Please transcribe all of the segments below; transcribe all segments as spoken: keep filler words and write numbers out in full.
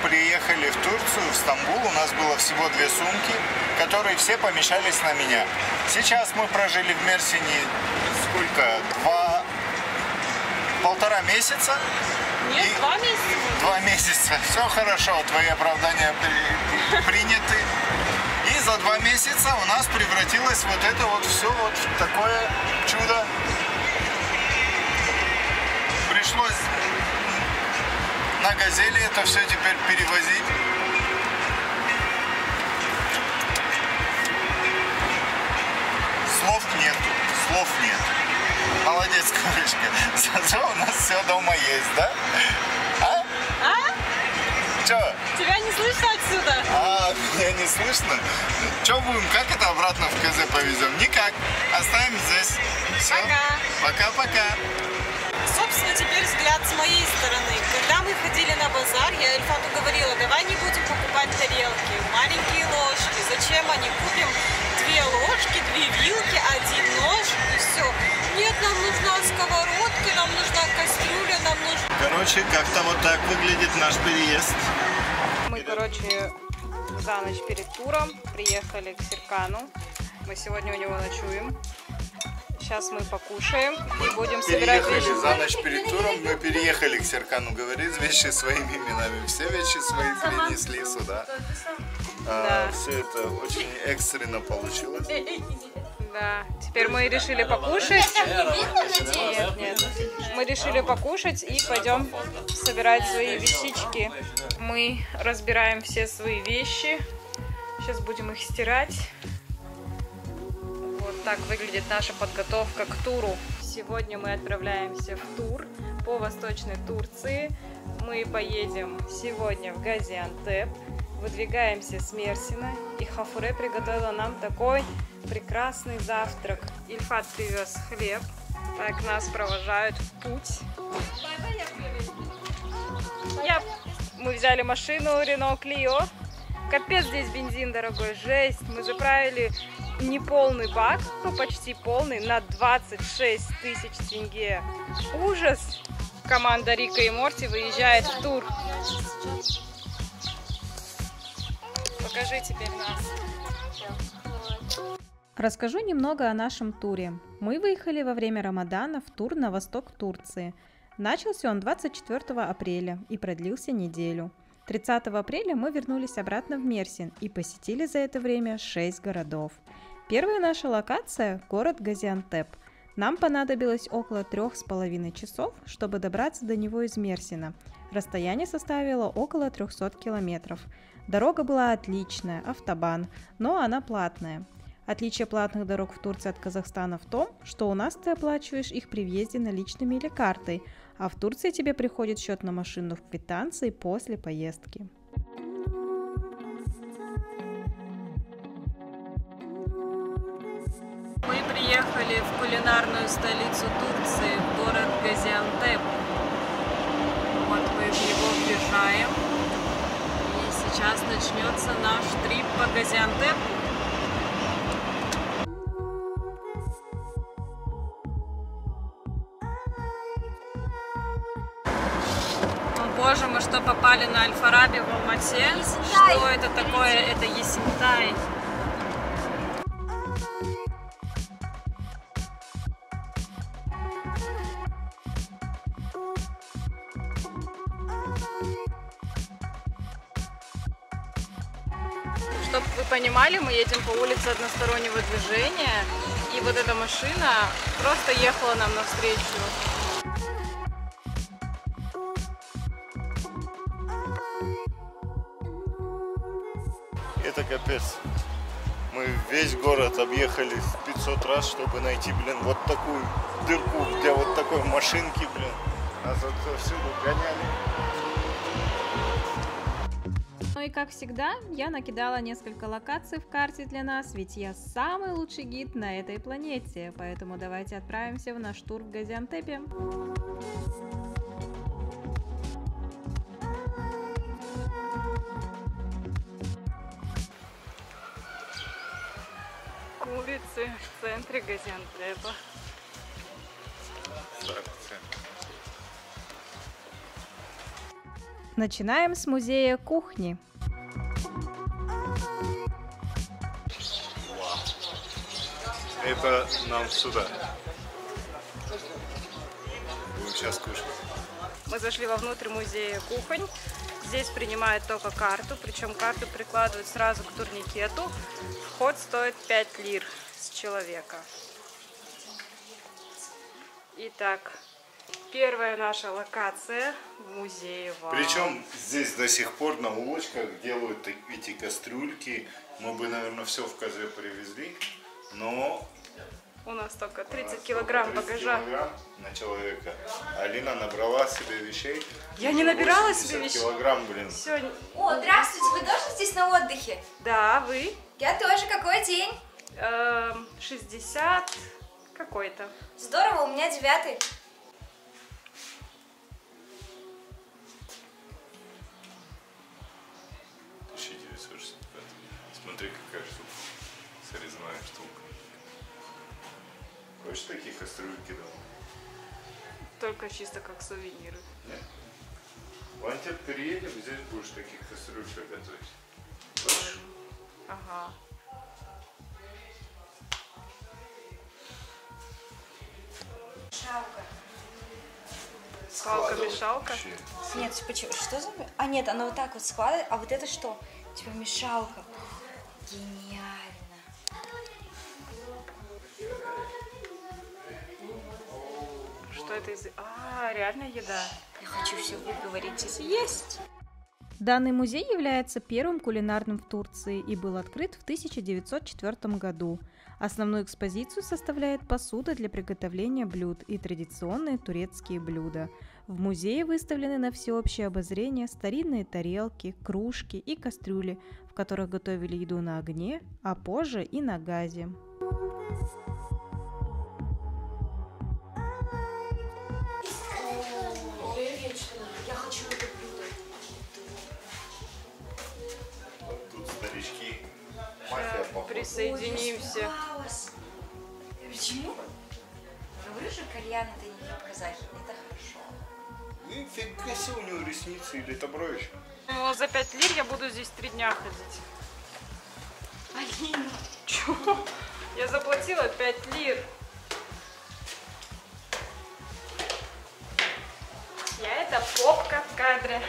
приехали в Турцию, в Стамбул. У нас было всего две сумки, которые все помещались на меня. Сейчас мы прожили в Мерсине сколько? Два... Полтора месяца. Нет, И... два месяца. Два месяца. Все хорошо, твои оправдания при... приняты. И за два месяца у нас превратилось вот это вот все вот в такое чудо. Пришлось на газели это все теперь перевозить. Слов нету, слов нет. Молодец, курочка. Зато у нас все дома есть, да? А? А? Че? Тебя не слышно отсюда? А, меня не слышно? Че будем, как это обратно в КЗ повезем? Никак. Оставим здесь. Все. Пока. Пока-пока. Собственно, теперь взгляд с моей стороны. Когда мы ходили на базар, я Ильфату говорила, давай не будем покупать тарелки, маленькие ложки. Зачем они? Купим две ложки, две вилки, один нож и все. Нет, нам нужна сковородка, нам нужна кастрюля, нам нужна... Короче, как-то вот так выглядит наш переезд. Мы, короче, за ночь перед туром приехали к Серкану. Мы сегодня у него ночуем. Сейчас мы покушаем и будем собирать Переехали вещи. за ночь перед туром, мы переехали к Серкану, говорит вещи своими именами. Все вещи свои принесли сюда. А, Да. все это очень экстренно получилось. Да, теперь мы решили покушать. Нет, нет. Мы решили покушать и пойдем собирать свои вещички. Мы разбираем все свои вещи. Сейчас будем их стирать. Вот так выглядит наша подготовка к туру. Сегодня мы отправляемся в тур по Восточной Турции. Мы поедем сегодня в Газиантеп. Выдвигаемся с Мерсина. И Хафуре приготовила нам такой прекрасный завтрак. Ильфат привез хлеб. Так нас провожают в путь. Я... Мы взяли машину Renault Clio. Капец, здесь бензин дорогой, жесть. Мы заправили неполный бак, ну почти полный, на двадцать шесть тысяч тенге. Ужас! Команда Рика и Морти выезжает в тур. Покажи теперь нас. Расскажу немного о нашем туре. Мы выехали во время Рамадана в тур на восток Турции. Начался он двадцать четвёртого апреля и продлился неделю. тридцатого апреля мы вернулись обратно в Мерсин и посетили за это время шесть городов. Первая наша локация – город Газиантеп. Нам понадобилось около трех с половиной часов, чтобы добраться до него из Мерсина. Расстояние составило около трехсот километров. Дорога была отличная, автобан, но она платная. Отличие платных дорог в Турции от Казахстана в том, что у нас ты оплачиваешь их при въезде наличными или картой, а в Турции тебе приходит счет на машину в квитанции после поездки. Мы приехали в кулинарную столицу Турции, в город Газиантеп. Вот мы в него въезжаем. И сейчас начнется наш трип по Газиантепу. Боже, мы что, попали на Аль-Фараби в Алмате? Что это такое? Это Есентай. Чтобы вы понимали, мы едем по улице одностороннего движения, и вот эта машина просто ехала нам навстречу. Это капец. Мы весь город объехали пятьсот раз, чтобы найти, блин, вот такую дырку для вот такой машинки, блин. Нас отсюда гоняли. Ну и как всегда, я накидала несколько локаций в карте для нас, ведь я самый лучший гид на этой планете. Поэтому давайте отправимся в наш тур в Газиантепе. Улицы в центре Газиантепа. Начинаем с музея кухни. Это нам сюда. Будем сейчас кушать. Мы зашли вовнутрь музея кухонь. Здесь принимают только карту, причем карту прикладывают сразу к турникету. Вход стоит пять лир с человека. Итак, первая наша локация в музее. Вау. Причем здесь до сих пор на улочках делают эти кастрюльки. Мы бы, наверное, все в Козе привезли, но у нас только тридцать килограмм багажа килограмм на человека. Алина набрала себе вещей. Я не набирала себе вещей. Килограмм, блин. Сегодня... О, здравствуйте, вы тоже здесь на отдыхе? Да, вы? Я тоже. Какой день? Эм, шестьдесят какой-то. Здорово, у меня девятый. тысяча девятьсот шестьдесят пятый. Смотри, какая штука. Срезная штука. Хочешь такие кастрюльки дома? Только чисто как сувениры. Нет? В Антип переедем, здесь будешь таких кастрюлька готовить. Хочешь? Ага. Мешалка. Свалка-мешалка. Нет, почему? Что за... А нет, она вот так вот складывает. А вот это что? Типа мешалка. Гениально. Что это из... А, реально еда. Я хочу все выговорить и съесть. Данный музей является первым кулинарным в Турции и был открыт в тысяча девятьсот четвёртом году. Основную экспозицию составляет посуда для приготовления блюд и традиционные турецкие блюда. В музее выставлены на всеобщее обозрение старинные тарелки, кружки и кастрюли, в которых готовили еду на огне, а позже и на газе. Я хочу это блюдо. Вот тут старички. Мафия похожа. Присоединимся. Почему? Говорю же, кальян это не как казахи. Это хорошо. Нифига себе, у него ресницы или это бровищ? Ну, за пять лир я буду здесь три дня ходить. Алина. Чего? Я заплатила пять лир. Я это попка в кадре.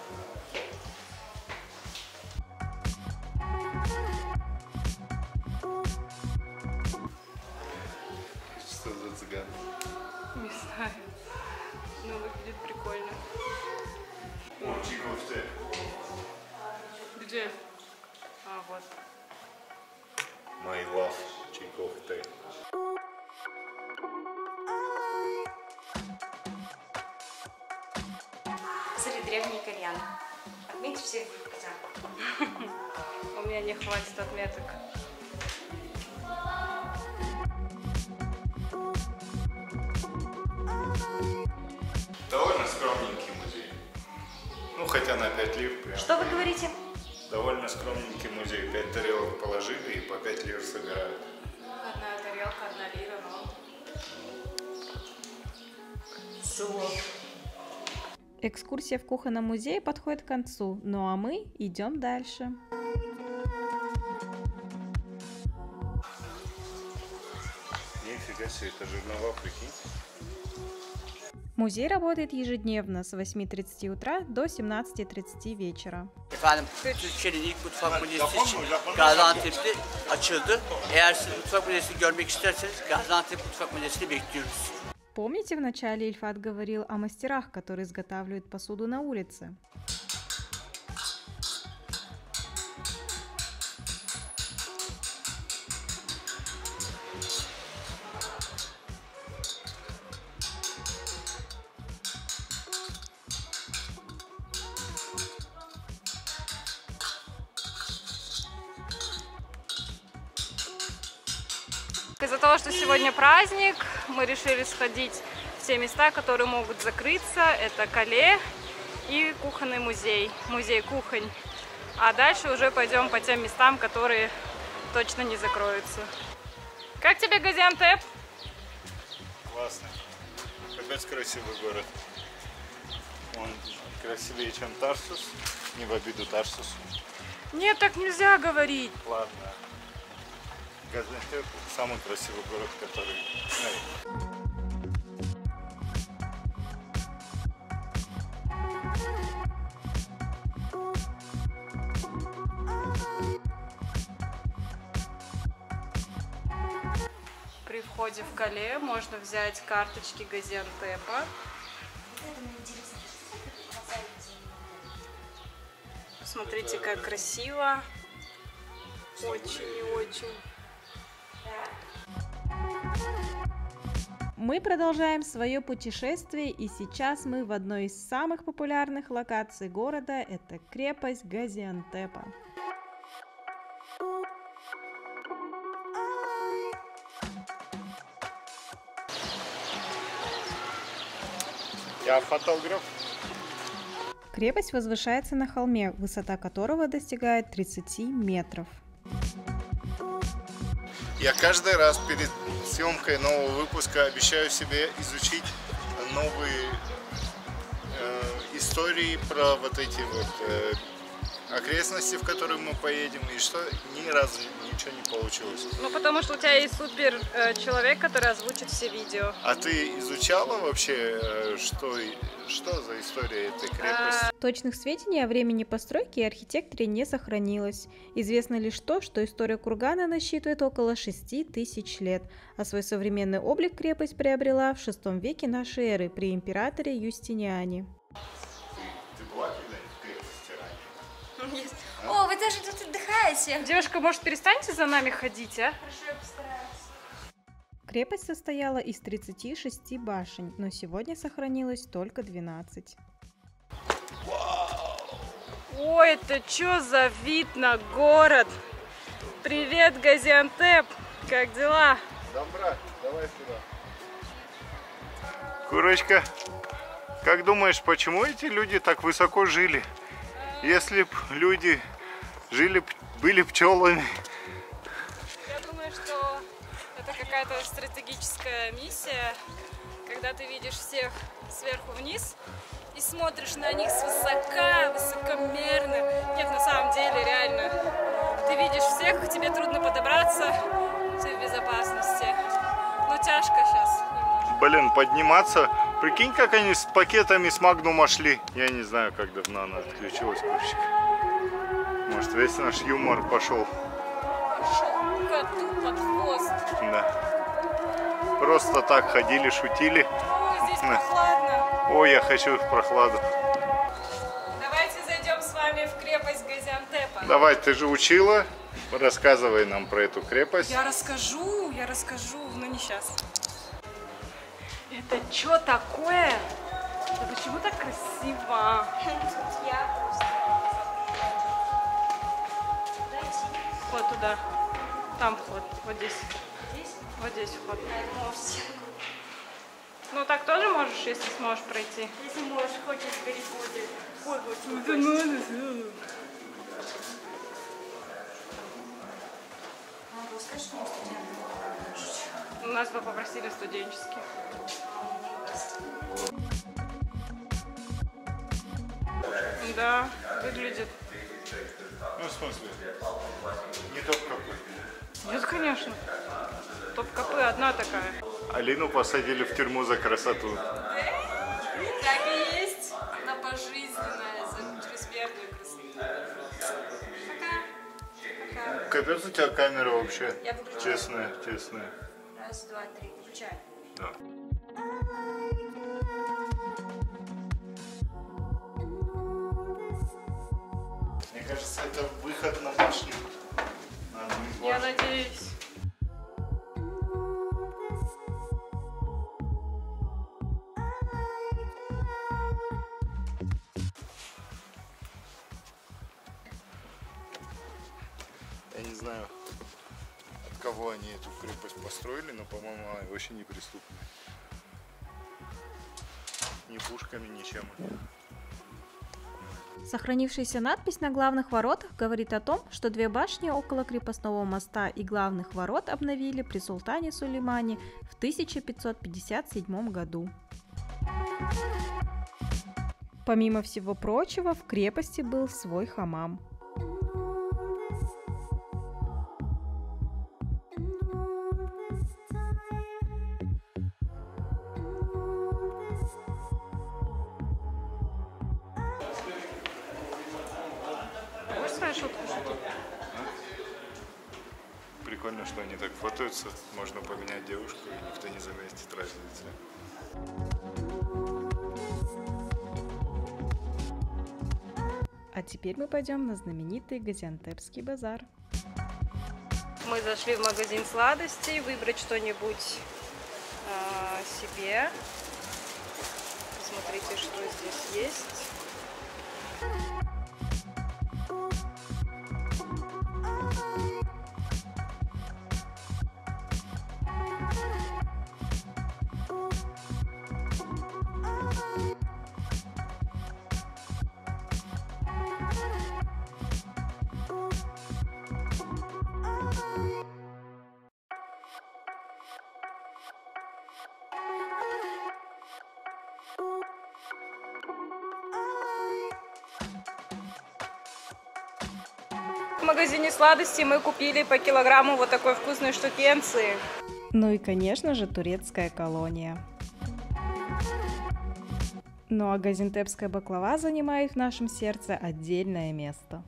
Что за цыган? Не знаю. Ну, выглядит прикольно. О, чайковцы. Где? А, вот. My love, чайковцы. Смотри, древний кальян. Отметь всех глаза. У меня не хватит отметок. Довольно скромненький музей. Ну, хотя на пять лир прям. Что вы говорите? Довольно скромненький музей. пять тарелок положили и по пять лир собирают. Одна тарелка, одна лира, но... Экскурсия в кухонном музее подходит к концу, ну а мы идем дальше. Нифига себе, это жернова, прикинь. Muzey работает ежедневно с восьми тридцати утра до семнадцати тридцати вечера. Efendim, Türkiye'nin ilk mutfak müzesi için Gaziantep'te açıldı. Eğer siz mutfak müzesini görmek isterseniz Gaziantep Mutfak Müzesi'ni bekliyoruz. Помните, в начале Ильфат говорил о мастерах, которые изготавливают посуду на улице? Из-за того, что сегодня праздник, мы решили сходить в те места, которые могут закрыться. Это Кале и кухонный музей, музей кухонь. А дальше уже пойдем по тем местам, которые точно не закроются. Как тебе Газиантеп? Классно. Опять красивый город. Вон красивее, чем Тарсус. Не в обиду Тарсусу. Нет, так нельзя говорить. Ладно. Газиантеп — самый красивый город, который... При входе в Кале можно взять карточки Газиантепа. Смотрите, как красиво. Очень и очень. Мы продолжаем свое путешествие, и сейчас мы в одной из самых популярных локаций города. Это крепость Газиантепа. Я фотограф. Крепость возвышается на холме, высота которого достигает тридцати метров. Я каждый раз перед съемкой нового выпуска обещаю себе изучить новые э, истории про вот эти вот э, окрестности, в которые мы поедем, и что ни разу ничего не получилось. Ну, потому что у тебя есть супер э, человек, который озвучит все видео. А ты изучала вообще, э, что, что за история этой крепости? Точных сведений о времени постройки и архитекторе не сохранилось. Известно лишь то, что история кургана насчитывает около шести тысяч лет, а свой современный облик крепость приобрела в шестом веке нашей эры при императоре Юстиниане. Ты была когда-нибудь в крепости ранее? Нет. О, вы даже тут отдыхаете. Девушка, может, перестаньте за нами ходить, а? Хорошо, я постараюсь. Крепость состояла из тридцати шести башен, но сегодня сохранилось только двенадцать. Ой, это что за вид на город? Привет, Газиантеп! Как дела? Добра, давай сюда. Курочка, как думаешь, почему эти люди так высоко жили? Если б люди жили, были пчелами. Я думаю, что это какая-то стратегическая миссия, когда ты видишь всех сверху вниз и смотришь на них свысока, высокомерно. Нет, на самом деле, реально. Ты видишь всех, к тебе трудно подобраться, ты в безопасности. Но тяжко сейчас немножко. Блин, подниматься. Прикинь, как они с пакетами с Магнума шли. Я не знаю, как давно она отключилась, курочка. Может, весь наш юмор пошел. Пошел коту под хвост. Да. Просто так ходили, шутили. Ой, здесь прохладно. Ой, я хочу в прохладу. Давайте зайдем с вами в крепость Газиантепа. Давай, ты же учила. Рассказывай нам про эту крепость. Я расскажу, я расскажу, но не сейчас. Это что такое? Да почему так красиво? Я просто... Вот туда. Там вход. Вот здесь. Здесь? Вот здесь вход. Я думала, все. Ну так тоже можешь, если сможешь пройти. Если можешь, хочешь в Гарри Поттере. Ой, вот, скажи, что мы студенты. Нас бы попросили студенческий. Да, выглядит. Ну, в смысле? Не топ-капы. Нет, конечно. Топ-капы одна такая. Алину посадили в тюрьму за красоту. Так и есть. Она пожизненная за чрезмерную красоту. Пока. Пока. Капец, у тебя камера вообще. Я выключаю. Честная, честная. Раз, два, три. Включай. Да. Мне кажется, это выход на башню. На одну из Я башен. надеюсь. Я не знаю, от кого они эту крепость построили, но, по-моему, она вообще неприступная. Ни пушками, ничем. Сохранившаяся надпись на главных воротах говорит о том, что две башни около крепостного моста и главных ворот обновили при султане Сулеймане в тысяча пятьсот пятьдесят седьмом году. Помимо всего прочего, в крепости был свой хамам. Можешь свою шутку? Прикольно, что они так фотаются. Можно поменять девушку, и никто не заметит разницы. А теперь мы пойдем на знаменитый Газиантепский базар. Мы зашли в магазин сладостей, выбрать что-нибудь э, себе. Посмотрите, что здесь есть. В магазине сладостей мы купили по килограмму вот такой вкусной штукенции. Ну и, конечно же, турецкая колония. Ну а газиантепская баклава занимает в нашем сердце отдельное место.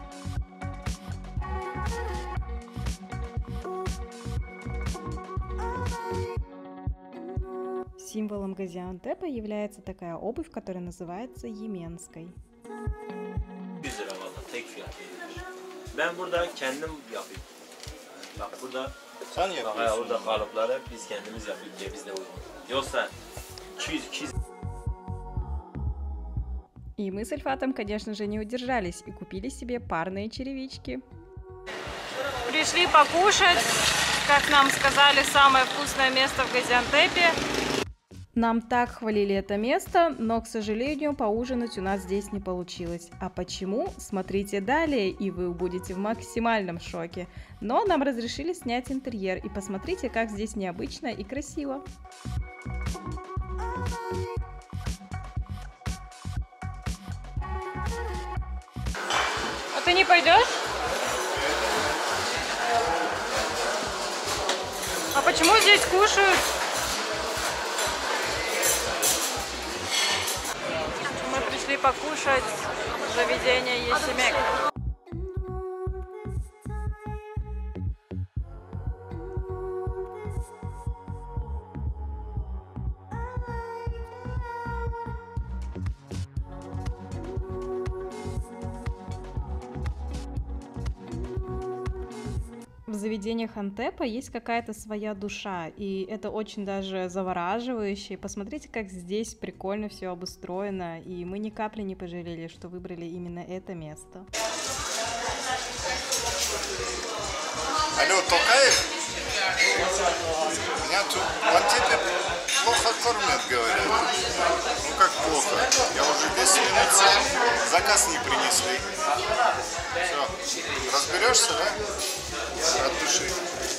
Символом Газиантепа является такая обувь, которая называется йеменской. yüz lira valla tek fiyat verilir. Ben burada kendim yapayım. Bak burada Sen bak yapıyorsun. burada kalıpları biz kendimiz yapıyoruz diye bizde uygun. Yoksa iki yüz iki yüz И мы с Альфатом, конечно же, не удержались и купили себе парные черевички. Пришли покушать, как нам сказали, самое вкусное место в Газиантепе. Нам так хвалили это место, но, к сожалению, поужинать у нас здесь не получилось. А почему? Смотрите далее, и вы будете в максимальном шоке. Но нам разрешили снять интерьер, и посмотрите, как здесь необычно и красиво. А ты не пойдешь? А почему здесь кушают? Мы пришли покушать в заведение Есемек. В заведениях Антепа есть какая-то своя душа, и это очень даже завораживающе. Посмотрите, как здесь прикольно все обустроено, и мы ни капли не пожалели, что выбрали именно это место. Алло, Токаев? Меня тут в Антепе плохо кормят, говорят. Ну как плохо? Я уже десять минут сел, заказ не принесли. Все, разберешься, да? От души.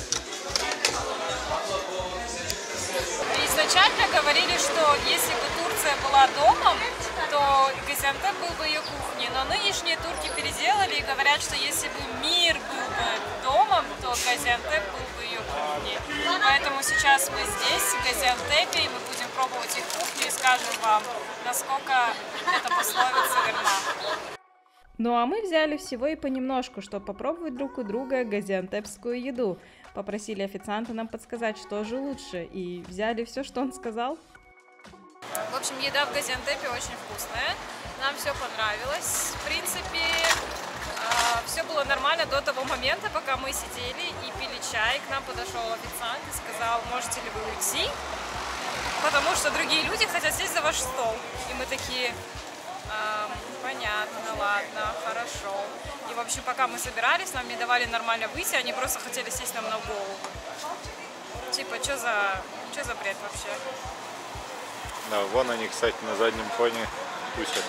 Изначально говорили, что если бы Турция была домом, то Газиантеп был бы ее кухней. Но нынешние турки переделали и говорят, что если бы мир был бы домом, то Газиантеп был бы ее кухней. Поэтому сейчас мы здесь, в Газиантепе, и мы будем пробовать их кухню и скажем вам, насколько эта пословица верна. Ну а мы взяли всего и понемножку, чтобы попробовать друг у друга газиантепскую еду. Попросили официанта нам подсказать, что же лучше, и взяли все, что он сказал. В общем, еда в Газиантепе очень вкусная. Нам все понравилось. В принципе, все было нормально до того момента, пока мы сидели и пили чай. К нам подошел официант и сказал, можете ли вы уйти, потому что другие люди хотят сесть за ваш стол. И мы такие... Эм, понятно, ладно, хорошо. И, в общем, пока мы собирались, нам не давали нормально выйти, они просто хотели сесть нам на голову. Типа, что за, что за бред вообще? Да, вон они, кстати, на заднем фоне тусят.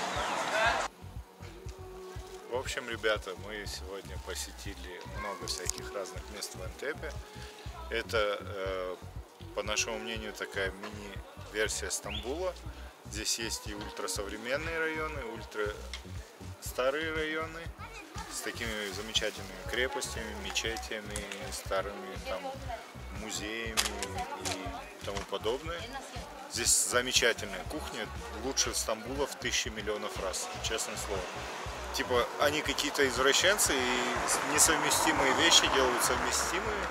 В общем, ребята, мы сегодня посетили много всяких разных мест в Антепе. Это, э, по нашему мнению, такая мини-версия Стамбула. Здесь есть и ультрасовременные районы, ультра старые районы с такими замечательными крепостями, мечетями, старыми там музеями и тому подобное. Здесь замечательная кухня, лучше Стамбула в тысячи миллионов раз, честное слово. Типа они какие-то извращенцы и несовместимые вещи делают совместимыми.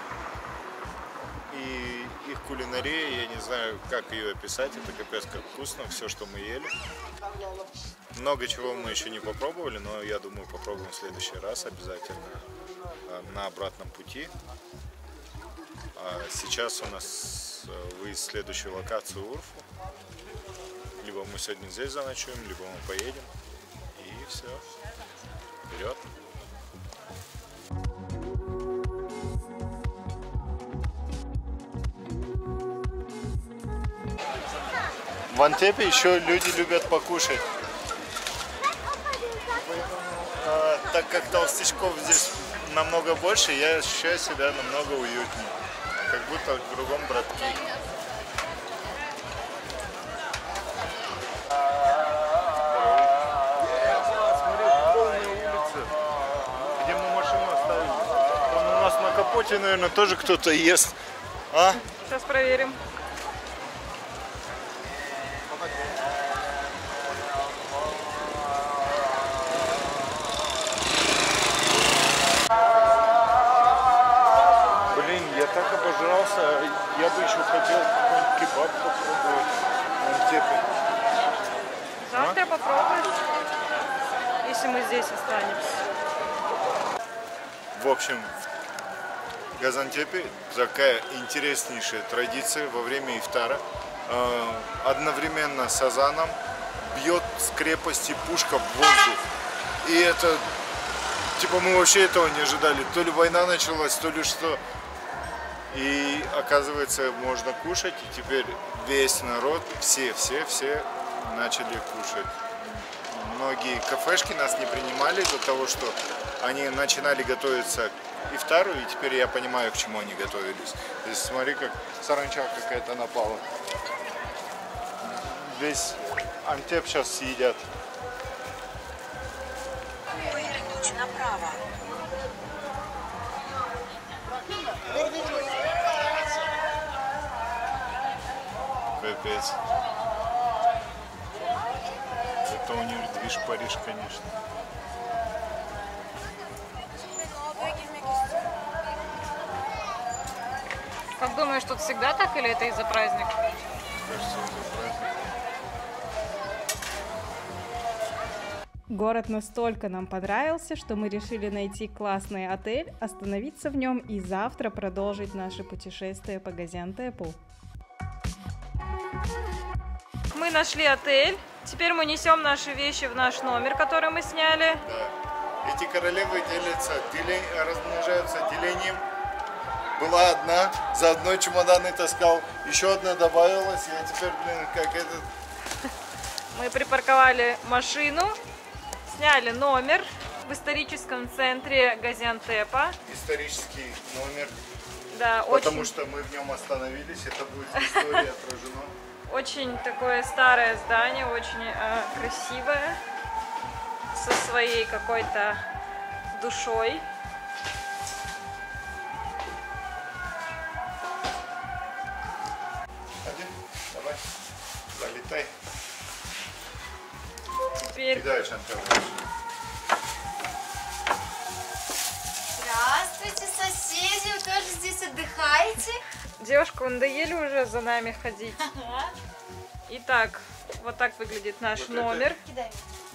И их кулинария, я не знаю, как ее описать, это капец как вкусно, все, что мы ели. Много чего мы еще не попробовали, но я думаю, попробуем в следующий раз обязательно на обратном пути. А сейчас у нас выезд в следующую локацию Урфу. Либо мы сегодня здесь заночуем, либо мы поедем. И все. Вперед! В Антепе еще люди любят покушать. А, так как толстячков здесь намного больше, я ощущаю себя намного уютнее. Как будто в другом братке. Смотри, полные улицы, где мы машину оставили. Там у нас на капоте, наверное, тоже кто-то ест. А? Сейчас проверим. Я так обожрался, я бы еще хотел какой-нибудь кебаб попробовать в Антепе. Завтра а? попробуем, если мы здесь останемся. В общем, в Газантепе такая интереснейшая традиция во время ифтара. Одновременно с азаном бьет с крепости пушка в воздух. И это, типа, мы вообще этого не ожидали. То ли война началась, то ли что. И оказывается, можно кушать, и теперь весь народ, все, все, все начали кушать. Многие кафешки нас не принимали из-за того, что они начинали готовиться к ифтару, и теперь я понимаю, к чему они готовились. То есть смотри, как саранча какая-то напала. Весь Антеп сейчас съедят. Поверните направо. Капец. Это у них движ Париж, конечно. Как думаешь, тут всегда так или это из-за праздника? Кажется, из-за праздника. Город настолько нам понравился, что мы решили найти классный отель, остановиться в нем и завтра продолжить наше путешествие по Газиантепу. Мы нашли отель. Теперь мы несем наши вещи в наш номер, который мы сняли. Да. Эти королевы делятся, делень, размножаются делением. Была одна, за одной чемоданы таскал, еще одна добавилась, я теперь, блин, как этот... Мы припарковали машину, сняли номер в историческом центре Газиантепа. Исторический номер, да, потому очень... что мы в нем остановились, это будет в истории отражено. Очень такое старое здание, очень э, красивое, со своей какой-то душой. Один, давай, залетай. Теперь... Здравствуйте, соседи, вы тоже здесь отдыхаете? Девушка, надоели уже за нами ходить. Ага. Итак, вот так выглядит наш вот номер. Кидай.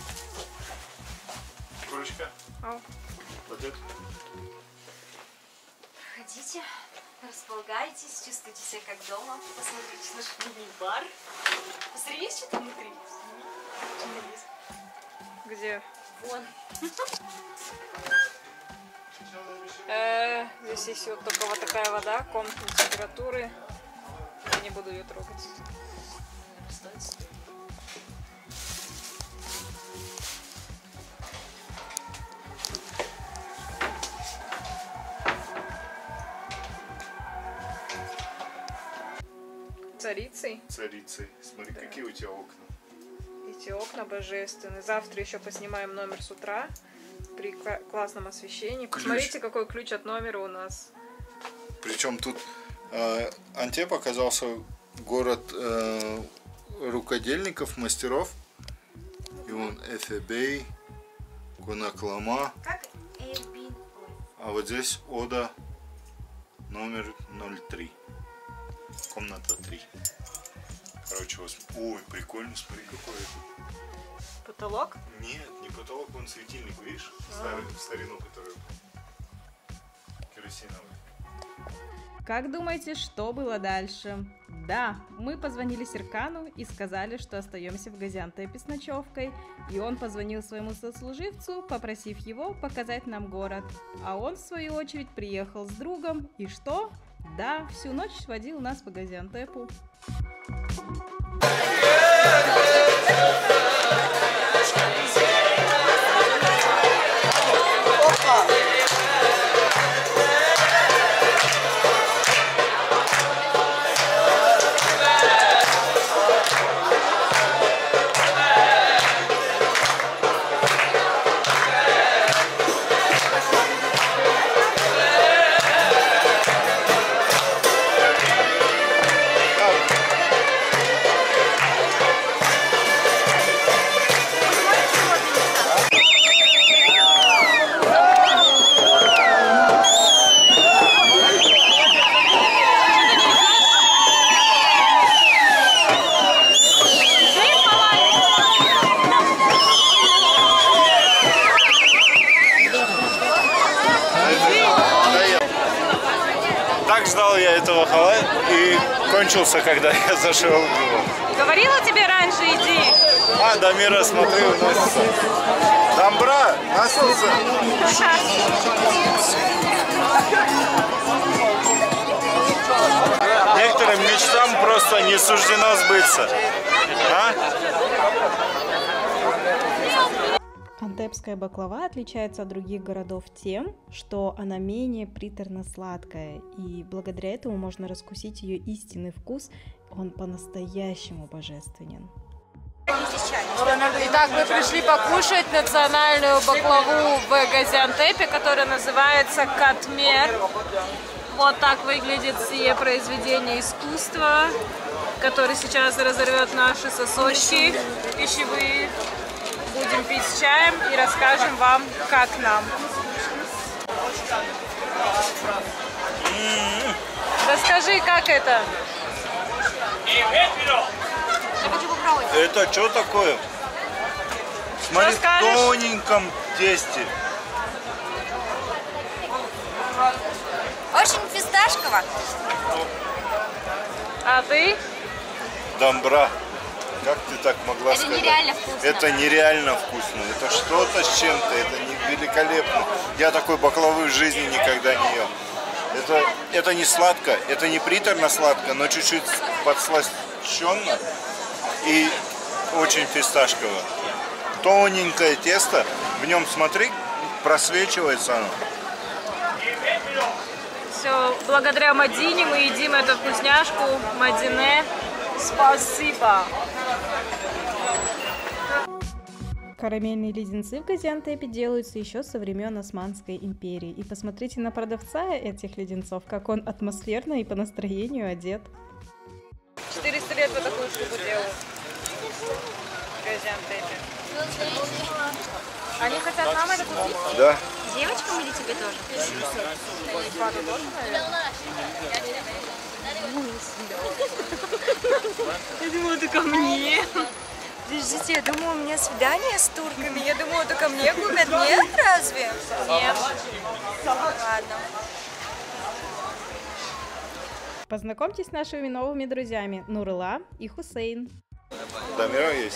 Курочка. Ау. Вот это. Проходите, располагайтесь, чувствуйте себя как дома. Посмотрите наш мини-бар. Посмотри, есть что-то внутри? Где? Вон. Э, здесь есть вот только вот такая вода, комнатной температуры. Я не буду ее трогать. Царицей. Царицей. Смотри, Да. какие у тебя окна. Эти окна божественные. Завтра еще поснимаем номер с утра при кла- классном освещении. Ключ. Посмотрите, какой ключ от номера у нас. Причем тут э, Антеп оказался город э, рукодельников, мастеров. И вон Эфебей, Конаклама. Как Airbnb. А вот здесь Ода номер ноль три. Комната три. Короче, вот, ой, прикольно, смотри, какой это. Потолок? Нет, не потолок, вон светильник, видишь? Старый, в старину, который керосиновый. Как думаете, что было дальше? Да, мы позвонили Серкану и сказали, что остаемся в Газиантепе с ночевкой. И он позвонил своему сослуживцу, попросив его показать нам город. А он, в свою очередь, приехал с другом. И что? Да, всю ночь водил нас по Газиантепу. Так ждал я этого халая и кончился, когда я зашел в него. Говорила тебе раньше, иди. А, Дамира, смотри, уносится. Дамбра, носился. Некоторым мечтам просто не суждено сбыться. А? Антепская баклава отличается от других городов тем, что она менее приторно-сладкая, и благодаря этому можно раскусить ее истинный вкус, он по-настоящему божественен. Итак, мы пришли покушать национальную баклаву в Газиантепе, которая называется катмер. Вот так выглядит сие произведение искусства, который сейчас разорвет наши сосочки пищевые. Будем пить с чаем и расскажем вам, как нам. Расскажи, как это? Я хочу попробовать. Это что такое? Смотри, в скажешь? тоненьком тесте. Очень фисташково. А ты? Дамбра. Как ты так могла Это сказать? нереально вкусно. Это нереально вкусно. Это что-то с чем-то. Это не великолепно. Я такой баклавы в жизни никогда не ел. Это, это не сладко, это не приторно-сладко, но чуть-чуть подслащенно и очень фисташково. Тоненькое тесто, в нем, смотри, просвечивается оно. Все, благодаря Мадине мы едим эту вкусняшку. Мадине, спасибо. Карамельные леденцы в Газиантепе делаются еще со времен Османской империи. И посмотрите на продавца этих леденцов, как он атмосферно и по настроению одет. четыреста лет вот такую штуку делают в Газиантепе. Они хотят нам это купить? Да. Девочкам или тебе тоже? Папа тоже, наверное? Я думала, это ко мне. Подождите, я думала, у меня свидание с турками. Я думала, это ко мне купят. Нет, разве? Нет. Ладно. Познакомьтесь с нашими новыми друзьями Нурла и Хусейн. Дамира есть?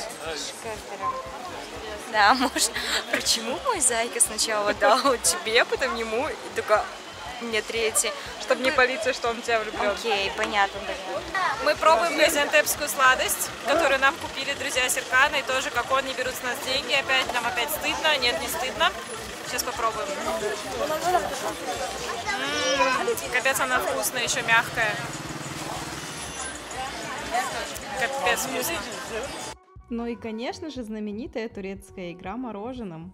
Да, может. Почему мой зайка сначала дал тебе, потом ему, и только мне третий? Чтобы не палиться, что он в тебя влюблен. Окей, понятно, понятно. Мы пробуем газиантепскую сладость, которую нам купили друзья Серкана, и тоже, как он, не берут с нас деньги. Опять нам опять стыдно. Нет, не стыдно. Сейчас попробуем. М-м, капец, она вкусная, еще мягкая. Капец вкусно. Ну и, конечно же, знаменитая турецкая игра мороженым.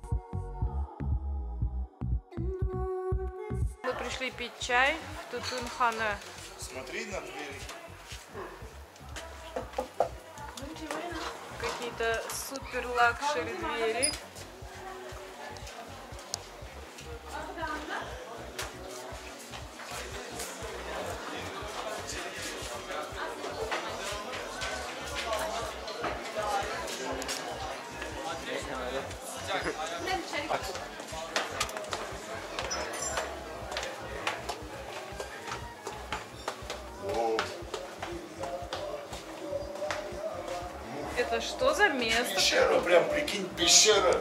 Мы пришли пить чай в Тутунхане. Смотри на двери. Какие-то супер лакшери двери. Это что за место? Пещера, прям прикинь, пещера.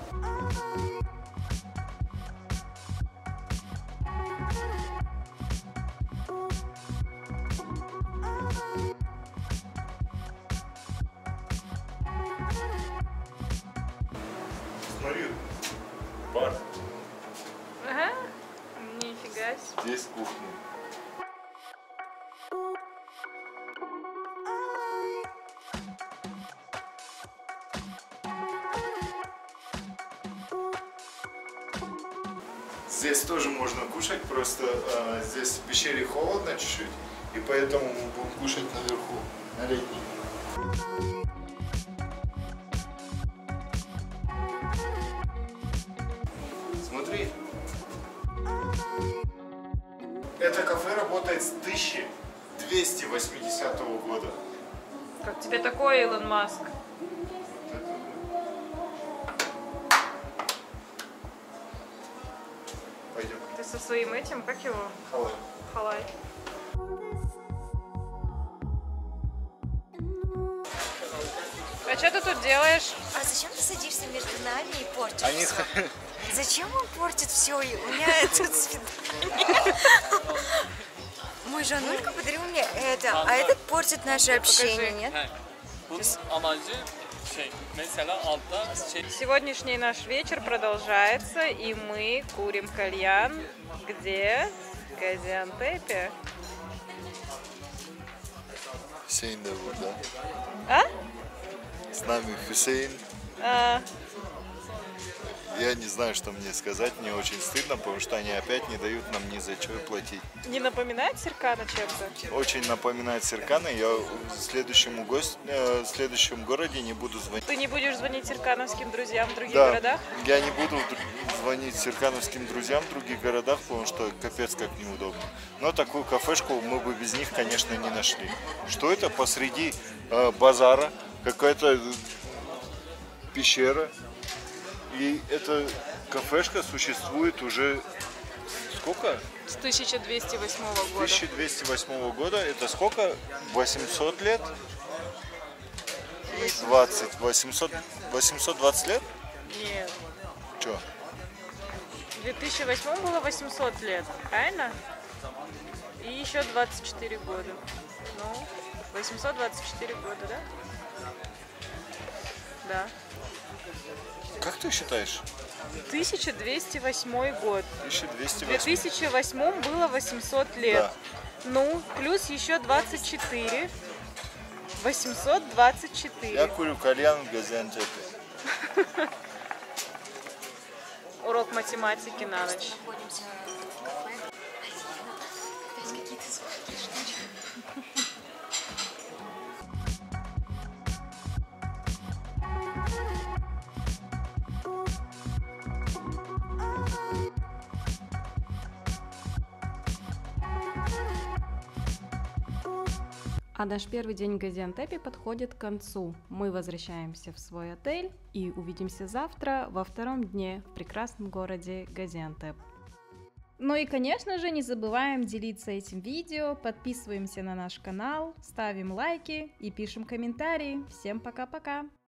Смотри, бар. Ага, нифига себе. Здесь кухня. Здесь тоже можно кушать, просто э, здесь в пещере холодно чуть-чуть, и поэтому мы будем кушать наверху, на летней. Смотри. Это кафе работает с тысяча двести восьмидесятого года. Как тебе такое, Илон Маск? Пойдем. Ты со своим этим, как его? Халай. Халай. А что ты тут делаешь? А зачем ты садишься между нами и портишь Они... все? Зачем он портит все? И у меня тут свидание. Мой Жанулька подарил мне это, а этот портит наше общение, нет? Сегодняшний наш вечер продолжается, и мы курим кальян. Где? В Газиантепе. Хусейн burada. А? С нами Хусейн. А, Я не знаю, что мне сказать, мне очень стыдно, потому что они опять не дают нам ни за что платить. не напоминает Серкана чем-то? Очень напоминает Серкана, я в следующем, гость, э, в следующем городе не буду звонить. Ты не будешь звонить серкановским друзьям в других Да, городах? я не буду звонить серкановским друзьям в других городах, потому что капец как неудобно. Но такую кафешку мы бы без них, конечно, не нашли. Что это посреди э, базара, какая-то пещера. И эта кафешка существует уже сколько? С тысяча двести восьмого С года. тысяча двести восьмого года. Это сколько? восемьсот лет? И двадцать. восемьсот, восемьсот двадцать лет? Нет. Че? В две тысячи восьмом было восемьсот лет, правильно? И еще двадцать четыре года. Ну, восемьсот двадцать четыре года, да? Да. Как ты считаешь? тысяча двести восьмой год. тысяча двести В две восьмой. тысячи восьмом было восемьсот лет. Да. Ну, плюс еще двадцать четыре. восемьсот двадцать четыре. Я курю кальян в Газиантепе. Урок математики на ночь. Находимся в кафе. Опять какие-то сладкие штучки. А наш первый день в Газиантепе подходит к концу. Мы возвращаемся в свой отель и увидимся завтра во втором дне в прекрасном городе Газиантеп. Ну и, конечно же, не забываем делиться этим видео, подписываемся на наш канал, ставим лайки и пишем комментарии. Всем пока-пока!